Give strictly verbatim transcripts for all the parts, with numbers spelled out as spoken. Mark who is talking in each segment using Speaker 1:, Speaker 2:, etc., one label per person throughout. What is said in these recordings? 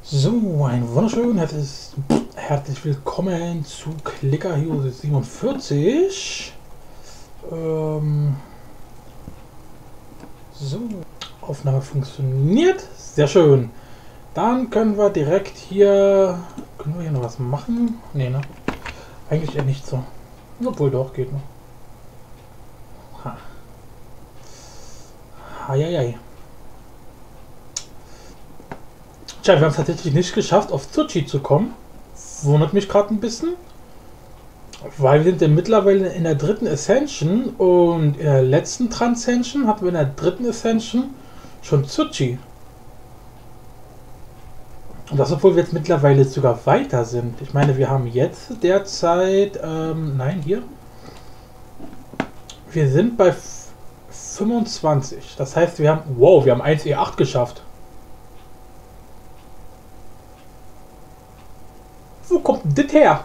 Speaker 1: So, ein wunderschön herzlich, herzlich willkommen zu Clicker Hero siebenundvierzig. Ähm, so, Aufnahme funktioniert. Sehr schön. Dann können wir direkt hier... Können wir hier noch was machen? Nee, ne? Eigentlich eher nicht so. Obwohl doch, geht noch. Ha. Eieiei. Tja, wir haben es tatsächlich nicht geschafft, auf Tsuchi zu kommen. Wundert mich gerade ein bisschen. Weil wir sind ja mittlerweile in der dritten Ascension und in der letzten Transcension hatten wir in der dritten Ascension schon Tsuchi. Und das, obwohl wir jetzt mittlerweile sogar weiter sind. Ich meine, wir haben jetzt derzeit, ähm, nein, hier. Wir sind bei fünfundzwanzig. Das heißt, wir haben, wow, wir haben eins E acht geschafft. Wo kommt denn das her?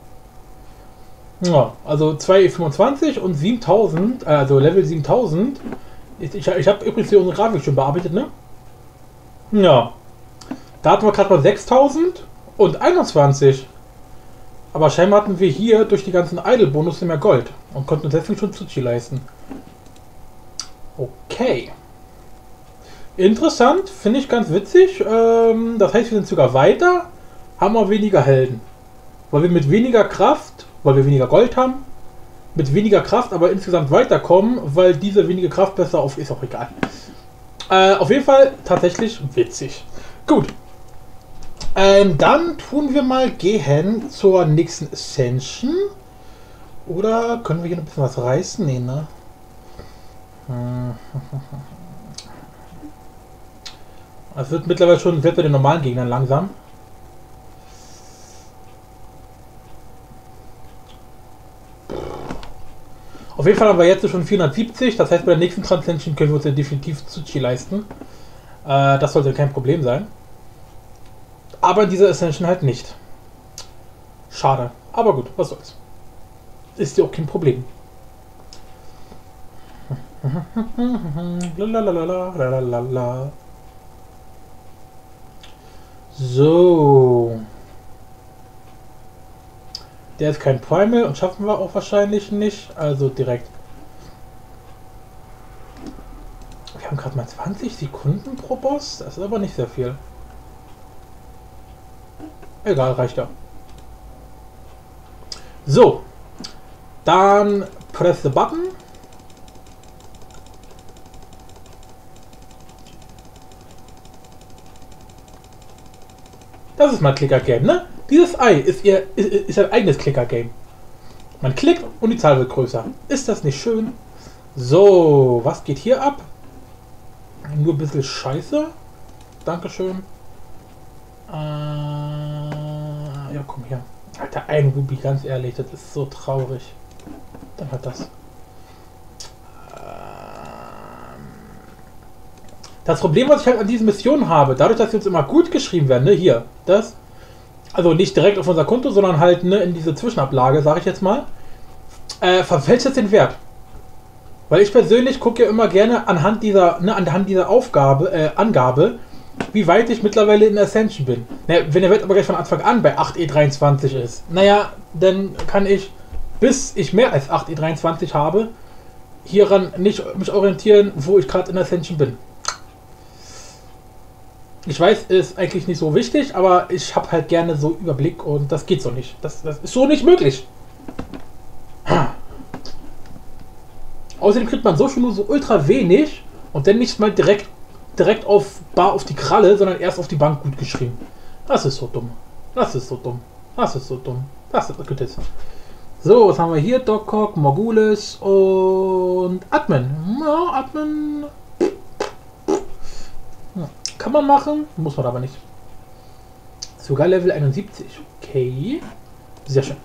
Speaker 1: Ja, also zwei E fünfundzwanzig und siebentausend, also Level siebentausend. Ich, ich, ich habe übrigens hier unsere Grafik schon bearbeitet, ne? Ja. Da hatten wir gerade mal sechstausend und einundzwanzig. Aber scheinbar hatten wir hier durch die ganzen Idle-Bonus mehr Gold und konnten uns deswegen schon Tsuchi leisten. Okay. Interessant, finde ich ganz witzig. Ähm, das heißt, wir sind sogar weiter, haben wir weniger Helden. Weil wir mit weniger Kraft, weil wir weniger Gold haben, mit weniger Kraft aber insgesamt weiterkommen, weil diese wenige Kraft besser auf... Ist auch egal. Äh, auf jeden Fall tatsächlich witzig. Gut. Ähm, dann tun wir mal gehen zur nächsten Ascension. Oder können wir hier noch ein bisschen was reißen? Nee, ne? Es wird mittlerweile schon selbst bei den normalen Gegnern langsam. Auf jeden Fall haben wir jetzt schon vierhundertsiebzig, das heißt bei der nächsten Transcension können wir uns ja definitiv Tsuchi leisten. Äh, das sollte kein Problem sein. Aber in dieser Ascension halt nicht. Schade. Aber gut, was soll's. Ist ja auch kein Problem. So. Der ist kein Primal und schaffen wir auch wahrscheinlich nicht. Also direkt. Wir haben gerade mal zwanzig Sekunden pro Boss. Das ist aber nicht sehr viel. Egal, reicht ja. So. Dann press the button. Das ist mal Clicker-Game, ne? Dieses Ei ist, ihr, ist, ist ein eigenes Clicker-Game. Man klickt und die Zahl wird größer. Ist das nicht schön? So, was geht hier ab? Nur ein bisschen Scheiße. Dankeschön. Äh, ja, komm her. Alter, ein Ruby, ganz ehrlich, das ist so traurig. Dann hat das. Das Problem, was ich halt an diesen Missionen habe, dadurch, dass sie uns immer gut geschrieben werden, ne, hier, das, also nicht direkt auf unser Konto, sondern halt ne, in diese Zwischenablage, sage ich jetzt mal, äh, verfälscht es den Wert. Weil ich persönlich gucke ja immer gerne anhand dieser, ne, anhand dieser Aufgabe, äh, Angabe, wie weit ich mittlerweile in Ascension bin. Naja, wenn der Wert aber gleich von Anfang an bei acht E dreiundzwanzig ist, naja, dann kann ich, bis ich mehr als acht E dreiundzwanzig habe, hieran nicht mich orientieren, wo ich gerade in Ascension bin. Ich weiß, ist eigentlich nicht so wichtig, aber ich habe halt gerne so Überblick und das geht so nicht. Das, das ist so nicht möglich. Außerdem kriegt man so schon nur so ultra wenig und dann nicht mal direkt, direkt auf bar auf die Kralle, sondern erst auf die Bank gut geschrieben. Das ist so dumm. Das ist so dumm. Das ist so dumm. Das ist gut jetzt. So, was haben wir hier? Doc-Cock, Morgulis und Admin. Ja, Admin. Kann man machen, muss man aber nicht. Sogar Level einundsiebzig. Okay. Sehr schön.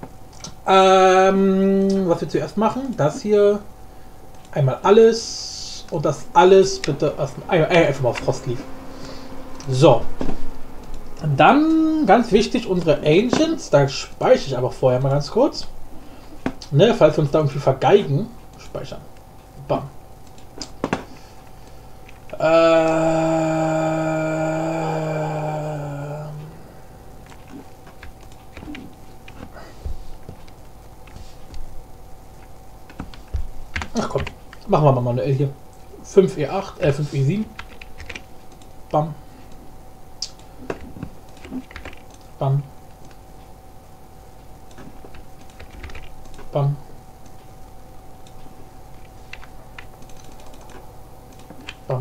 Speaker 1: Ähm, was wir zuerst machen, das hier einmal alles und das alles bitte erstmal einfach mal auf Frostleaf. So. Dann ganz wichtig unsere Ancients, da speichere ich aber vorher mal ganz kurz. Ne, falls wir uns da irgendwie vergeigen, speichern. Bam. Äh, Machen wir mal manuell hier. fünf E acht, äh fünf E sieben. Bam. Bam. Bam. Bam.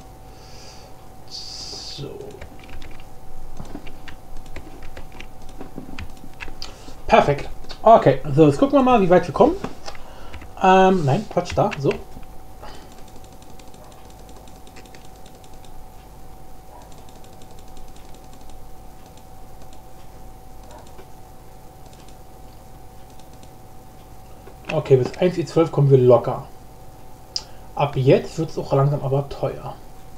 Speaker 1: So. Perfekt. Okay, so jetzt gucken wir mal, wie weit wir kommen. Ähm, nein, Quatsch, da, so. Okay, bis eins E zwölf kommen wir locker. Ab jetzt wird es auch langsam aber teuer.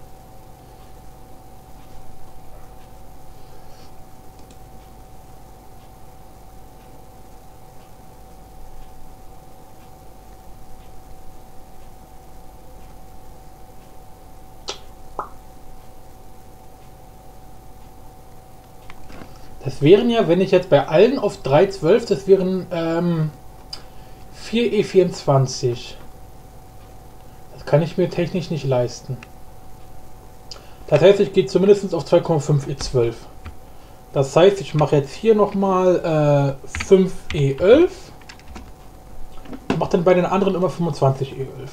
Speaker 1: Das wären ja, wenn ich jetzt bei allen auf drei Komma zwölf, das wären ähm, vier E vierundzwanzig. Das kann ich mir technisch nicht leisten. Das heißt, ich gehe zumindest auf zwei Komma fünf E zwölf. Das heißt, ich mache jetzt hier nochmal äh, fünf E elf und mache dann bei den anderen immer fünfundzwanzig E elf.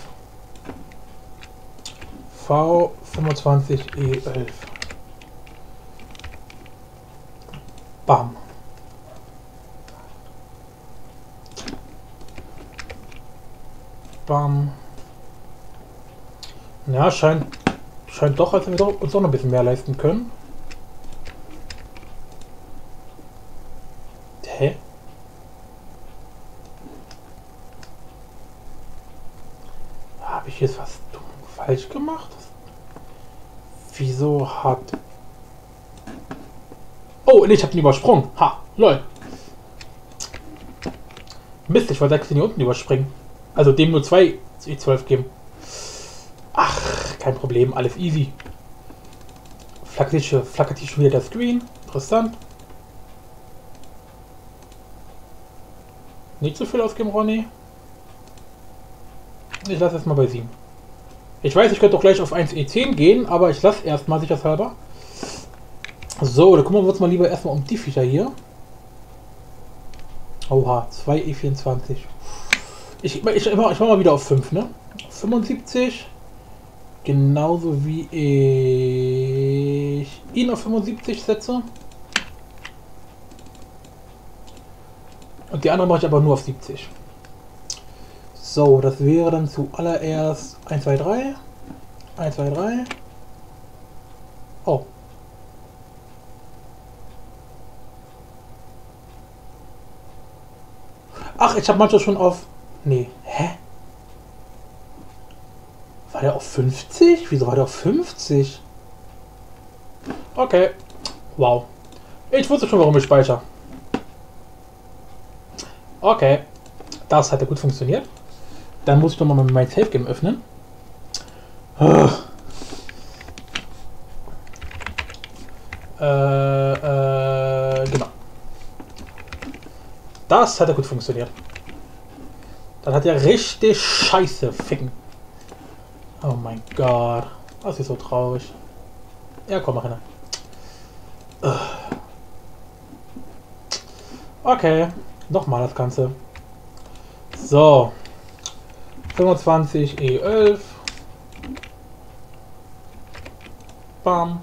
Speaker 1: V fünfundzwanzig E elf. Bam. Bam. Ja, scheint, scheint doch, als wir doch, uns doch noch ein bisschen mehr leisten können. Hä? Habe ich jetzt was dumm falsch gemacht? Wieso hat... Oh, nee, ich habe den übersprungen. Ha, lol. Mist, ich wollte eigentlich hier unten überspringen. Also dem nur zwei E zwölf geben. Ach, kein Problem, alles easy. Flackert hier schon wieder der Screen. Interessant. Nicht so viel ausgeben, Ronny. Ich lasse es mal bei sieben. Ich weiß, ich könnte doch gleich auf eins E zehn gehen, aber ich lasse erstmal sicherheitshalber. So, da kümmern wir uns mal lieber erstmal um die Viecher hier. Oha, zwei E vierundzwanzig. Ich, ich, ich, ich mache mal wieder auf fünf, ne? fünfundsiebzig. Genauso wie ich ihn auf fünfundsiebzig setze. Und die andere mache ich aber nur auf siebzig. So, das wäre dann zuallererst eins, zwei, drei. eins, zwei, drei. Oh. Ach, ich habe manchmal schon auf... Nee, hä? War der auf fünfzig? Wieso war der auf fünfzig? Okay. Wow. Ich wusste schon, warum ich speichere. Okay. Das hat ja gut funktioniert. Dann muss ich nochmal mein Safe Game öffnen. Oh. Äh, äh, genau. Das hat ja gut funktioniert. Das hat ja richtig scheiße ficken. Oh mein Gott. Das ist so traurig. Ja, komm mal hin. Okay. Nochmal das Ganze. So. fünfundzwanzig E elf. Bam.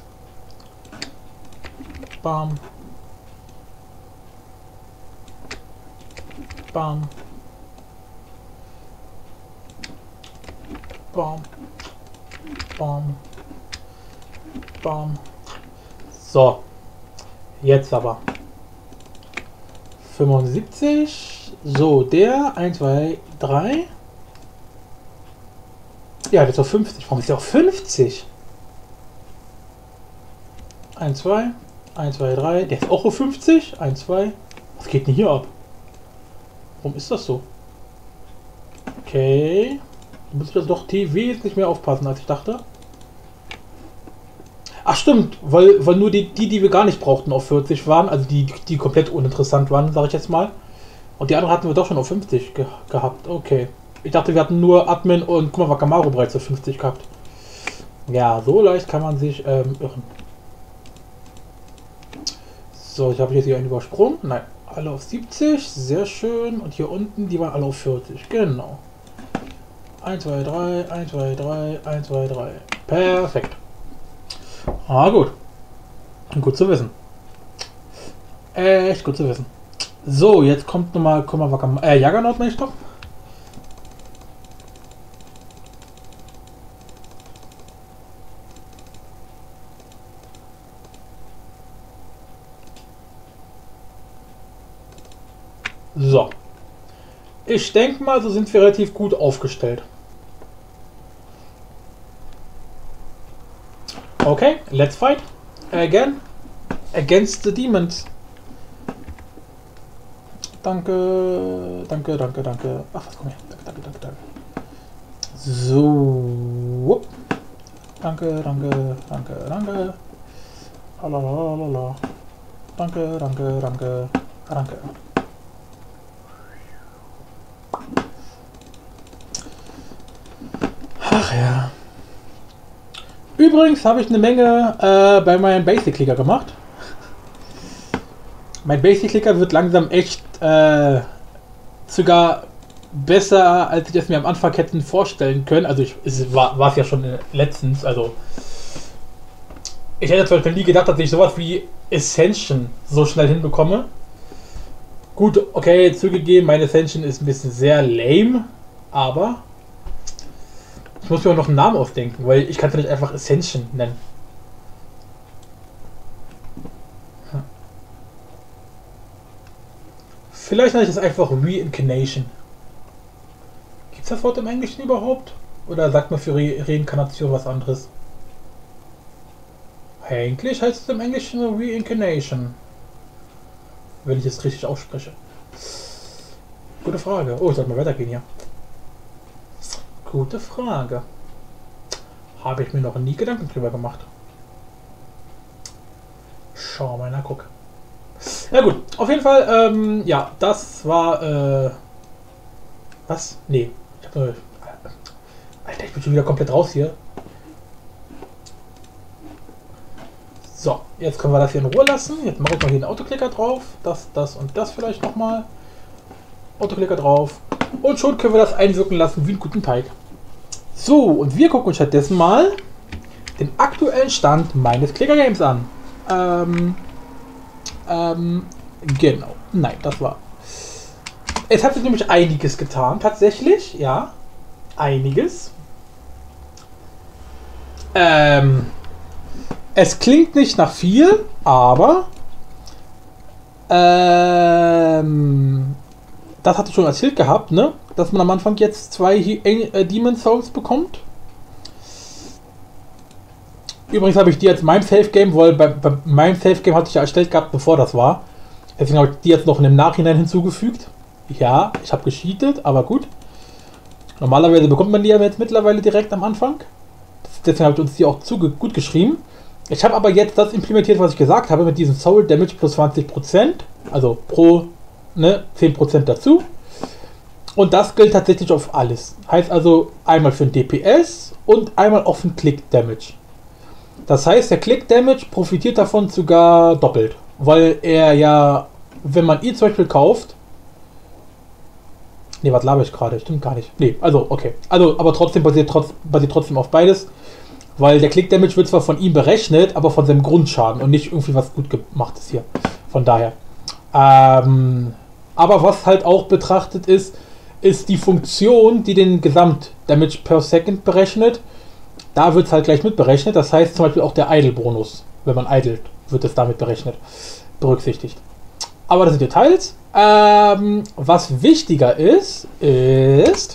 Speaker 1: Bam. Bam. Bam. Bam. Bam. So. Jetzt aber. fünfundsiebzig. So, der. eins, zwei, drei. Ja, der ist auf fünfzig. Warum ist der auf fünfzig? eins, zwei. eins, zwei, drei. Der ist auch auf fünfzig. eins, zwei. Was geht denn hier ab? Warum ist das so? Okay. Da muss ich das doch wesentlich mehr aufpassen, als ich dachte. Ach stimmt, weil, weil nur die, die, die wir gar nicht brauchten, auf vierzig waren. Also die, die komplett uninteressant waren, sage ich jetzt mal. Und die anderen hatten wir doch schon auf fünfzig ge gehabt. Okay. Ich dachte, wir hatten nur Admin und guck mal, Wakamaru bereits auf fünfzig gehabt. Ja, so leicht kann man sich ähm, irren. So, ich habe jetzt hier einen übersprungen. Nein, alle auf siebzig. Sehr schön. Und hier unten, die waren alle auf vierzig. Genau. eins, zwei, drei, eins, zwei, drei, eins, zwei, drei. Perfekt. Ah, gut. Gut zu wissen. Echt gut zu wissen. So, jetzt kommt nochmal, guck mal, Wakamaru. Äh, Juggernaut, meine ich doch. So. Ich denke mal, so sind wir relativ gut aufgestellt. Okay, let's fight. Again. Against the demons. Danke, danke, danke, danke. Ach, was, komm her. Danke, danke, danke, danke. So. Danke, danke, danke, danke. Lalalala. Danke, danke, danke, danke. Ach ja. Übrigens habe ich eine Menge äh, bei meinem Basic-Clicker gemacht. Mein Basic-Clicker wird langsam echt äh, sogar besser, als ich es mir am Anfang hätte vorstellen können. Also ich, es war es ja schon letztens. Also ich hätte zum Beispiel nie gedacht, dass ich sowas wie Ascension so schnell hinbekomme. Gut, okay, zugegeben, meine Ascension ist ein bisschen sehr lame, aber ich muss mir auch noch einen Namen ausdenken, weil ich kann es nicht einfach Ascension nennen. Hm. Vielleicht nenne ich es einfach Reincarnation. Gibt es das Wort im Englischen überhaupt? Oder sagt man für Re Reinkarnation was anderes? Eigentlich heißt es im Englischen Reincarnation. Wenn ich es richtig ausspreche. Gute Frage. Oh, ich sollte mal weitergehen hier. Gute Frage. Habe ich mir noch nie Gedanken drüber gemacht. Schau mal nach, guck. Ja gut, auf jeden Fall, ähm, ja, das war, äh, was? Nee, ich hab nur, Alter, ich bin schon wieder komplett raus hier. So, jetzt können wir das hier in Ruhe lassen. Jetzt mache ich mal hier einen Autoklicker drauf. Das, das und das vielleicht nochmal. Autoklicker drauf. Und schon können wir das einwirken lassen wie einen guten Teig. So, und wir gucken uns stattdessen mal den aktuellen Stand meines Clicker Games an. Ähm, ähm, genau. Nein, das war. Es hat sich nämlich einiges getan, tatsächlich, ja. Einiges. Ähm, es klingt nicht nach viel, aber ähm, das hatte ich schon erzählt gehabt, ne? Dass man am Anfang jetzt zwei äh, Demon Souls bekommt. Übrigens habe ich die jetzt meinem Safe Game, weil bei, bei meinem Safe Game hatte ich ja erstellt gehabt, bevor das war. Deswegen habe ich die jetzt noch in dem Nachhinein hinzugefügt. Ja, ich habe gecheatet, aber gut. Normalerweise bekommt man die ja jetzt mittlerweile direkt am Anfang. Deswegen habe ich uns die auch zu gut geschrieben. Ich habe aber jetzt das implementiert, was ich gesagt habe, mit diesem Soul Damage plus zwanzig Prozent. Also pro ne, zehn Prozent dazu. Und das gilt tatsächlich auf alles. Heißt also einmal für den D P S und einmal auch für den Click Damage. Das heißt, der Click Damage profitiert davon sogar doppelt. Weil er ja, wenn man ihn zum Beispiel kauft. Ne, was laber ich gerade? Stimmt gar nicht. Ne, also okay. Also, aber trotzdem basiert, trotz, basiert trotzdem auf beides. Weil der Click Damage wird zwar von ihm berechnet, aber von seinem Grundschaden und nicht irgendwie was gut gemacht ist hier. Von daher. Ähm, aber was halt auch betrachtet ist, ist die Funktion, die den Gesamt-Damage per Second berechnet. Da wird es halt gleich mit berechnet. Das heißt zum Beispiel auch der Idle-Bonus. Wenn man idelt, wird es damit berechnet. Berücksichtigt. Aber das sind Details. Ähm, was wichtiger ist, ist...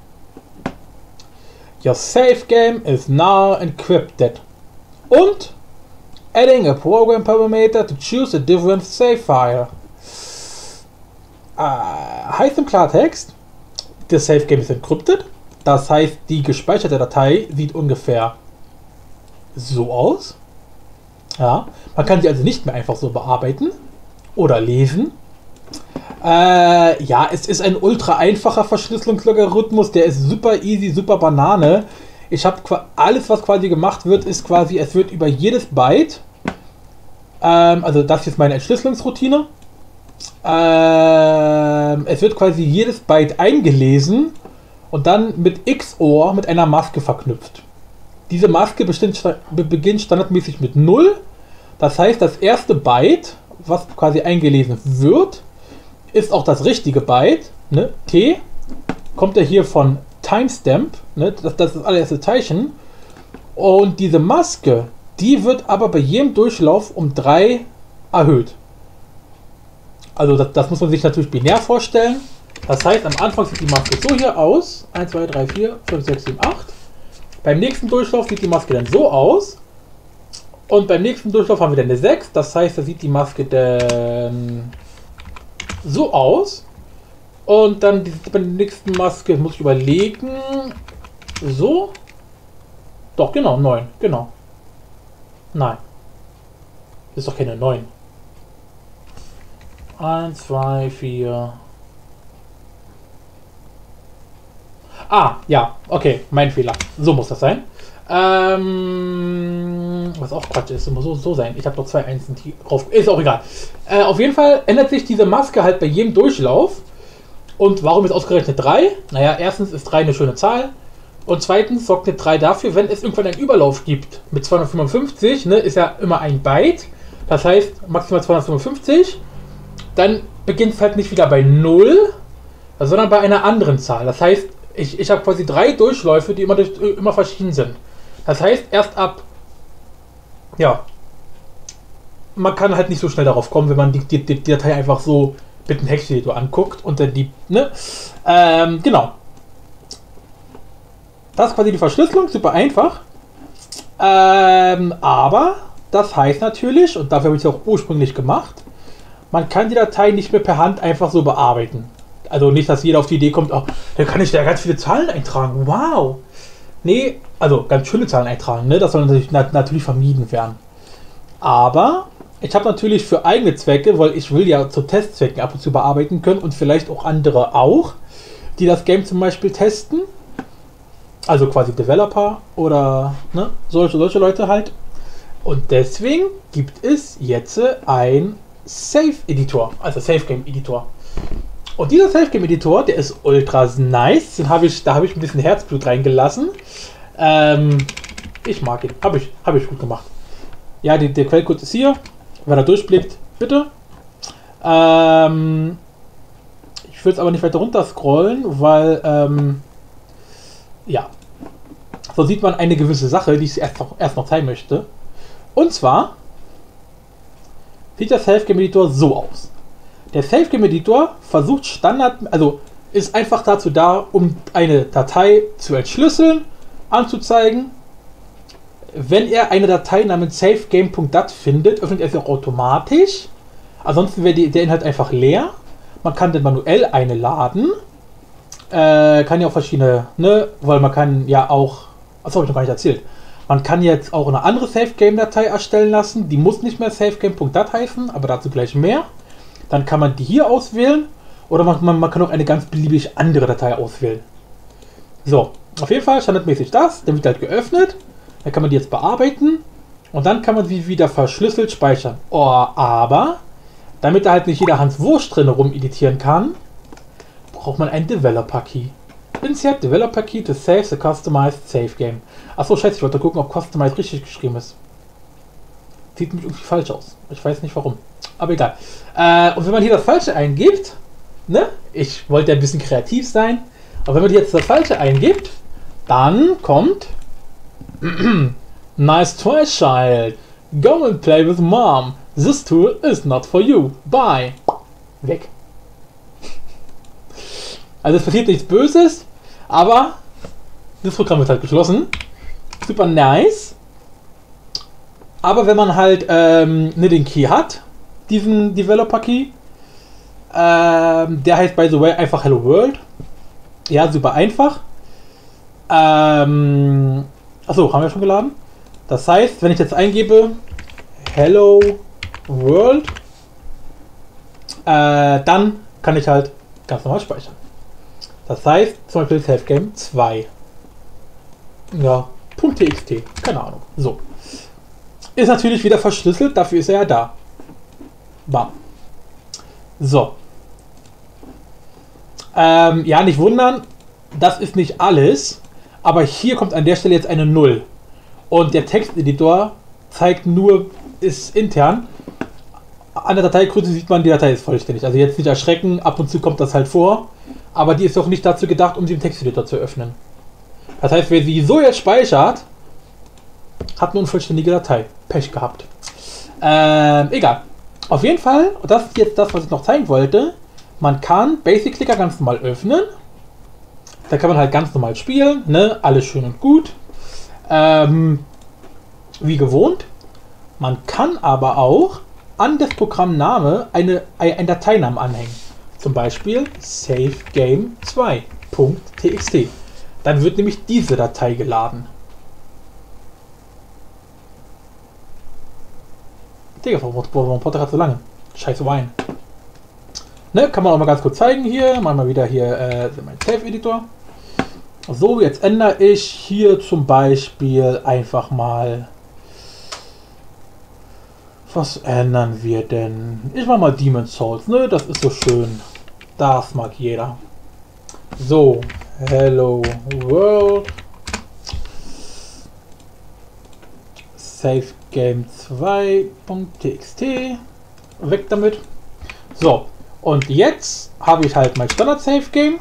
Speaker 1: Your save game is now encrypted. Und adding a program parameter to choose a different save file. Äh, heißt im Klartext, das Save Game ist encrypted. Das heißt, die gespeicherte Datei sieht ungefähr so aus. Ja, man kann sie also nicht mehr einfach so bearbeiten oder lesen. Äh, ja, es ist ein ultra einfacher Verschlüsselungslogarithmus, der ist super easy, super Banane. Ich habe alles, was quasi gemacht wird, ist quasi, es wird über jedes Byte, ähm, also das ist meine Entschlüsselungsroutine, ähm, es wird quasi jedes Byte eingelesen und dann mit X O R mit einer Maske verknüpft. Diese Maske bestimmt, beginnt standardmäßig mit null, das heißt, das erste Byte, was quasi eingelesen wird, ist auch das richtige Byte, ne? T, kommt ja hier von Timestamp, ne? das, das ist das allererste Zeichen. Und diese Maske, die wird aber bei jedem Durchlauf um drei erhöht. Also das, das muss man sich natürlich binär vorstellen. Das heißt, am Anfang sieht die Maske so hier aus. eins, zwei, drei, vier, fünf, sechs, sieben, acht. Beim nächsten Durchlauf sieht die Maske dann so aus. Und beim nächsten Durchlauf haben wir dann eine sechs. Das heißt, da sieht die Maske dann so aus. Und dann die, bei der nächsten Maske muss ich überlegen. So. Doch, genau, neun. Genau. Nein. Das ist doch keine neun. eins, zwei, vier. Ah, ja. Okay, mein Fehler. So muss das sein. Ähm, was auch Quatsch ist, muss so, so sein. Ich habe noch zwei Einsen drauf. Ist auch egal. Äh, auf jeden Fall ändert sich diese Maske halt bei jedem Durchlauf. Und warum ist ausgerechnet drei? Naja, erstens ist drei eine schöne Zahl. Und zweitens sorgt eine drei dafür, wenn es irgendwann einen Überlauf gibt. Mit zweihundertfünfundfünfzig, ne, ist ja immer ein Byte. Das heißt, maximal zweihundertfünfundfünfzig. Dann beginnt es halt nicht wieder bei null, sondern bei einer anderen Zahl. Das heißt, ich, ich habe quasi drei Durchläufe, die immer, durch, immer verschieden sind. Das heißt, erst ab, ja, man kann halt nicht so schnell darauf kommen, wenn man die, die, die Datei einfach so mit einem Hexeditor anguckt und dann die, ne, ähm, genau. Das ist quasi die Verschlüsselung, super einfach. Ähm, aber das heißt natürlich, und dafür habe ich es auch ursprünglich gemacht, man kann die Datei nicht mehr per Hand einfach so bearbeiten. Also nicht, dass jeder auf die Idee kommt, oh, da kann ich da ganz viele Zahlen eintragen. Wow! Nee, also ganz schöne Zahlen eintragen, ne? Das soll natürlich, na, natürlich vermieden werden. Aber ich habe natürlich für eigene Zwecke, weil ich will ja zu Testzwecken ab und zu bearbeiten können und vielleicht auch andere auch, die das Game zum Beispiel testen. Also quasi Developer oder ne, solche, solche Leute halt. Und deswegen gibt es jetzt ein Safe-Editor, also Safe-Game-Editor. Und dieser Safe-Game-Editor, der ist ultra nice. Den habe ich, da habe ich ein bisschen Herzblut reingelassen. Ähm, ich mag ihn. Habe ich, habe ich gut gemacht. Ja, die, der Quellcode ist hier. Wer da durchblickt, bitte. Ähm, ich will es aber nicht weiter runter scrollen, weil ähm, ja, so sieht man eine gewisse Sache, die ich erst noch, erst noch zeigen möchte. Und zwar sieht der Safe-Game-Editor so aus. Der Safe-Game-Editor versucht Standard, also ist einfach dazu da, um eine Datei zu entschlüsseln, anzuzeigen. Wenn er eine Datei namens safegame.dat findet, öffnet er sie auch automatisch. Ansonsten wäre der Inhalt einfach leer. Man kann den manuell eine laden. Äh, kann ja auch verschiedene, ne, weil man kann ja auch, das habe ich noch gar nicht erzählt, man kann jetzt auch eine andere Safegame-Datei erstellen lassen, die muss nicht mehr safegame.dat heißen, aber dazu gleich mehr. Dann kann man die hier auswählen oder man, man, man kann auch eine ganz beliebig andere Datei auswählen. So, auf jeden Fall standardmäßig das, dann wird halt geöffnet, dann kann man die jetzt bearbeiten und dann kann man sie wieder verschlüsselt speichern. Oh, aber, damit da halt nicht jeder Hans Wurst drin rum editieren kann, braucht man einen Developer Key. Insert Developer Key to save the customized save game. Achso, scheiße, ich wollte gucken, ob customized richtig geschrieben ist. Sieht nämlich irgendwie falsch aus. Ich weiß nicht warum. Aber egal. Äh, und wenn man hier das Falsche eingibt, ne? Ich wollte ein bisschen kreativ sein. Aber wenn man jetzt das Falsche eingibt, dann kommt Nice try, child. Go and play with mom. This tool is not for you. Bye. Weg. Also es passiert nichts Böses, aber das Programm wird halt geschlossen. Super nice. Aber wenn man halt ähm, ne, den Key hat, diesen Developer Key, ähm, der heißt by the way einfach Hello World. Ja, super einfach. Ähm, achso, haben wir schon geladen. Das heißt, wenn ich jetzt eingebe Hello World, äh, dann kann ich halt ganz normal speichern. Das heißt, zum Beispiel SafeGame zwei. Ja, .txt, keine Ahnung. So. Ist natürlich wieder verschlüsselt, dafür ist er ja da. Bam. So. Ähm, ja, nicht wundern, das ist nicht alles, aber hier kommt an der Stelle jetzt eine Null. Und der Texteditor zeigt nur, ist intern. An der Dateigröße sieht man, die Datei ist vollständig. Also jetzt nicht erschrecken, ab und zu kommt das halt vor, aber die ist auch nicht dazu gedacht, um sie im Texteditor zu öffnen. Das heißt, wer sie so jetzt speichert, hat eine unvollständige Datei. Pech gehabt. Ähm, egal. Auf jeden Fall, und das ist jetzt das, was ich noch zeigen wollte, man kann Basic Clicker ganz normal öffnen. Da kann man halt ganz normal spielen, ne? Alles schön und gut. Ähm, wie gewohnt. Man kann aber auch an das Programmname eine, einen Dateinamen anhängen. Zum Beispiel SafeGame zwei Punkt txt. Dann wird nämlich diese Datei geladen. Digga, warum, warum braucht der gerade so lange? Scheiße Wein. Ne, kann man auch mal ganz kurz zeigen hier. Machen wir wieder hier äh, mein Safe-Editor. So, jetzt ändere ich hier zum Beispiel einfach mal. Was ändern wir denn? Ich mache mal Demon's Souls, ne? Das ist so schön. Das mag jeder. So, Hello World. SafeGame zwei Punkt txt. Weg damit. So, und jetzt habe ich halt mein Standard Safe Game.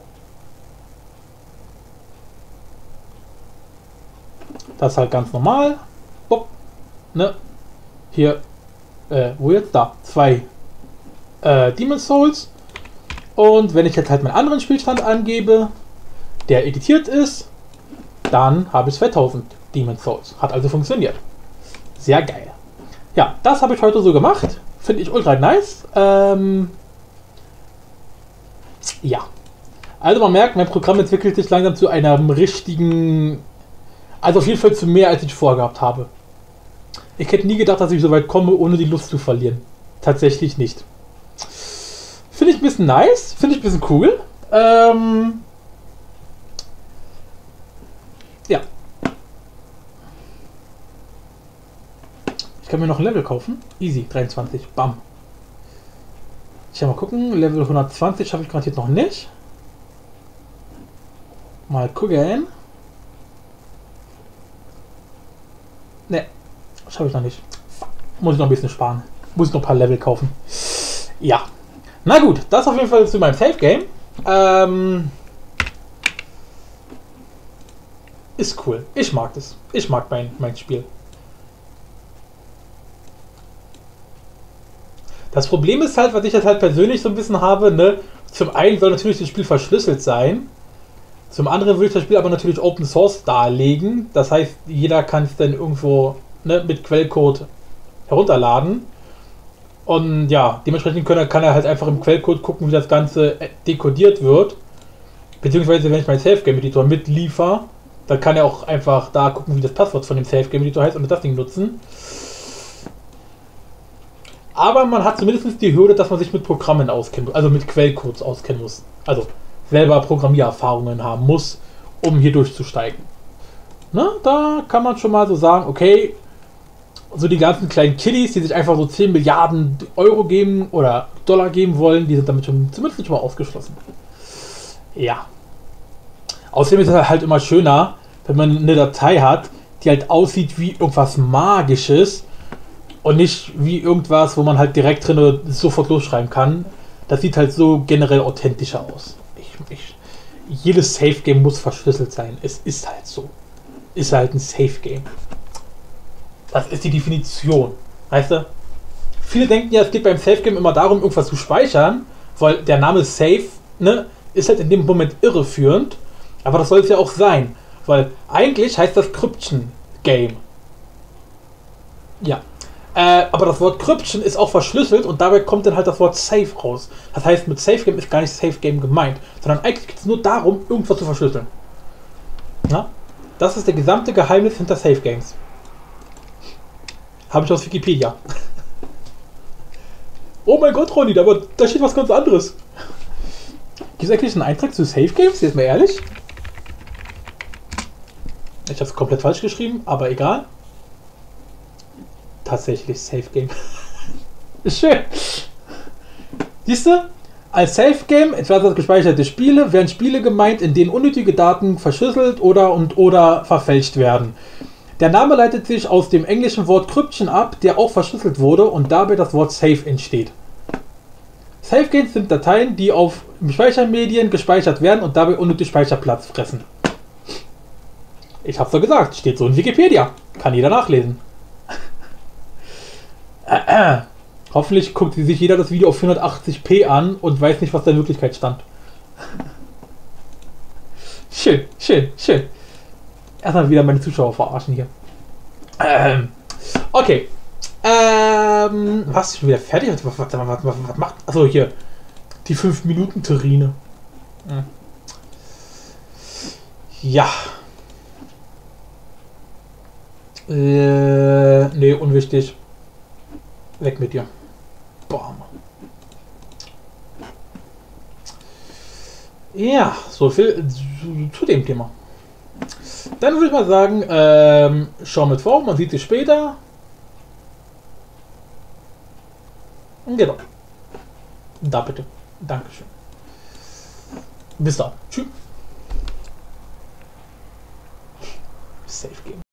Speaker 1: Das ist halt ganz normal. Boop, ne? Hier, äh, wo jetzt? Da, zwei äh, Demon's Souls. Und wenn ich jetzt halt meinen anderen Spielstand angebe, der editiert ist, dann habe ich zweitausend Demon's Souls. Hat also funktioniert. Sehr geil. Ja, das habe ich heute so gemacht. Finde ich ultra nice. Ähm, ja. Also man merkt, mein Programm entwickelt sich langsam zu einem richtigen... Also auf jeden Fall zu mehr, als ich vorgehabt habe. Ich hätte nie gedacht, dass ich so weit komme, ohne die Lust zu verlieren. Tatsächlich nicht. Finde ich ein bisschen nice. Finde ich ein bisschen cool. Ähm, ja. Ich kann mir noch ein Level kaufen. Easy, dreiundzwanzig. Bam. Ich kann mal gucken. Level hundertzwanzig schaffe ich garantiert noch nicht. Mal gucken. Ne, schaffe ich noch nicht. Muss ich noch ein bisschen sparen. Muss ich noch ein paar Level kaufen. Ja. Na gut, das auf jeden Fall zu meinem Safe Game. Ähm, ist cool. Ich mag das. Ich mag mein, mein Spiel. Das Problem ist halt, was ich jetzt halt persönlich so ein bisschen habe, ne? Zum einen soll natürlich das Spiel verschlüsselt sein. Zum anderen will ich das Spiel aber natürlich Open Source darlegen. Das heißt, jeder kann es dann irgendwo, ne, mit Quellcode herunterladen. Und ja, dementsprechend kann er, kann er halt einfach im Quellcode gucken, wie das Ganze dekodiert wird. Beziehungsweise, wenn ich meinen SafeGame-Editor mitliefer, dann kann er auch einfach da gucken, wie das Passwort von dem SafeGame-Editor heißt und das Ding nutzen. Aber man hat zumindest die Hürde, dass man sich mit Programmen auskennt, also mit Quellcodes auskennen muss. Also selber Programmiererfahrungen haben muss, um hier durchzusteigen. Na, da kann man schon mal so sagen, okay, so die ganzen kleinen Kiddies, die sich einfach so zehn Milliarden Euro geben oder Dollar geben wollen, die sind damit schon zumindest schon mal ausgeschlossen. Ja. Außerdem ist es halt immer schöner, wenn man eine Datei hat, die halt aussieht wie irgendwas Magisches und nicht wie irgendwas, wo man halt direkt drin sofort losschreiben kann. Das sieht halt so generell authentischer aus. Ich, ich, jedes Safe Game muss verschlüsselt sein. Es ist halt so. Ist halt ein Safe Game. Das ist die Definition. Weißt du? Viele denken ja, es geht beim Safe Game immer darum, irgendwas zu speichern, weil der Name Safe, ne, ist halt in dem Moment irreführend. Aber das soll es ja auch sein. Weil eigentlich heißt das Cryption Game. Ja. Äh, aber das Wort Cryption ist auch verschlüsselt und dabei kommt dann halt das Wort Safe raus. Das heißt, mit Safe Game ist gar nicht Safe Game gemeint, sondern eigentlich geht es nur darum, irgendwas zu verschlüsseln. Na? Das ist der gesamte Geheimnis hinter Safe Games. Habe ich aus Wikipedia. Oh mein Gott, Ronny, aber da steht was ganz anderes. Gibt es eigentlich einen Eintrag zu Safe Games? Jetzt mal ehrlich. Ich habe es komplett falsch geschrieben, aber egal. Tatsächlich Safe Game. Schön. Siehst du? Als Safe Game, etwa gespeicherte Spiele, werden Spiele gemeint, in denen unnötige Daten verschlüsselt oder und oder verfälscht werden. Der Name leitet sich aus dem englischen Wort Cryption ab, der auch verschlüsselt wurde und dabei das Wort Safe entsteht. Safe Games sind Dateien, die auf Speichermedien gespeichert werden und dabei unnötig Speicherplatz fressen. Ich hab's doch gesagt, steht so in Wikipedia. Kann jeder nachlesen. äh, äh. Hoffentlich guckt sich jeder das Video auf hundertachtzig p an und weiß nicht, was da in Wirklichkeit stand. Schön, schön, schön. Erstmal wieder meine Zuschauer verarschen hier. Ähm, okay. Ähm, was? Schon wieder fertig? Was, was, was, was, was macht. Achso, hier. Die fünf Minuten Terrine. Hm. Ja. Äh, nee, unwichtig. Weg mit dir. Boah. Ja, so viel zu, zu dem Thema. Dann würde ich mal sagen, ähm, schau mit vor, man sieht sich später. Genau. Da bitte. Dankeschön. Bis dann. Tschüss. Safe Game.